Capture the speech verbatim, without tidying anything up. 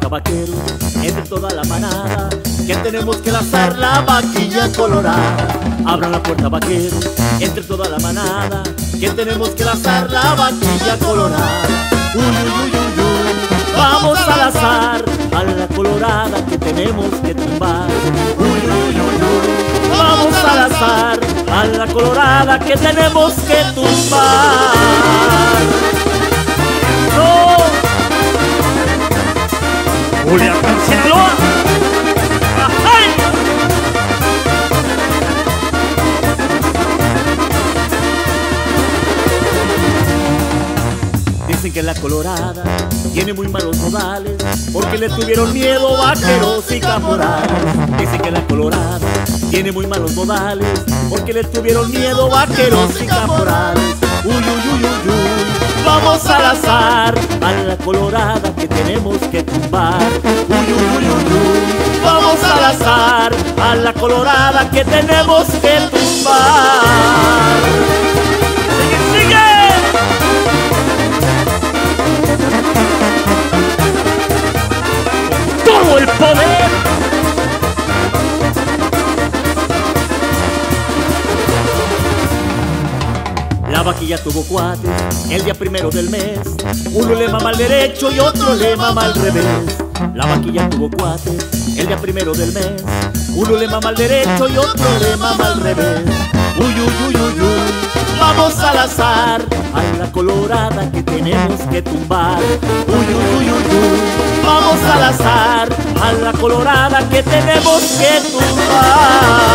puerta, vaquero, entre toda la manada, que tenemos que lanzar la vaquilla colorada. Abran la puerta, vaquero, entre toda la manada, que tenemos que lanzar la vaquilla colorada. Uy, uy, uy, uy, uy, vamos a lanzar a la colorada que tenemos que tumbar. Uy, uy, uy, uy, vamos a lanzar a la colorada que tenemos que tumbar. ¡No! Culiacán, Sinaloa. ¡Ay! Dicen que la colorada tiene muy malos modales, porque le tuvieron miedo vaqueros y caporales. Dicen que la colorada tiene muy malos modales, porque le tuvieron miedo vaqueros y caporales. Uy, uy, uy, uy, uy, vamos a lanzar a la colorada que tenemos que tumbar. Uy, uy, uy, uy, uy, vamos a lanzar a la colorada que tenemos que tumbar. ¡Sigue, sigue! ¡Todo el poder! La vaquilla tuvo cuates el día primero del mes, uno le mama al derecho y otro le mama al revés. La vaquilla tuvo cuates el día primero del mes, uno le mama al derecho y otro le mama al revés. Uy, uy, uy, uy, uy, vamos a lanzar a la colorada que tenemos que tumbar. Uy, uy, uy, uy, uy, vamos a lanzar a la colorada que tenemos que tumbar.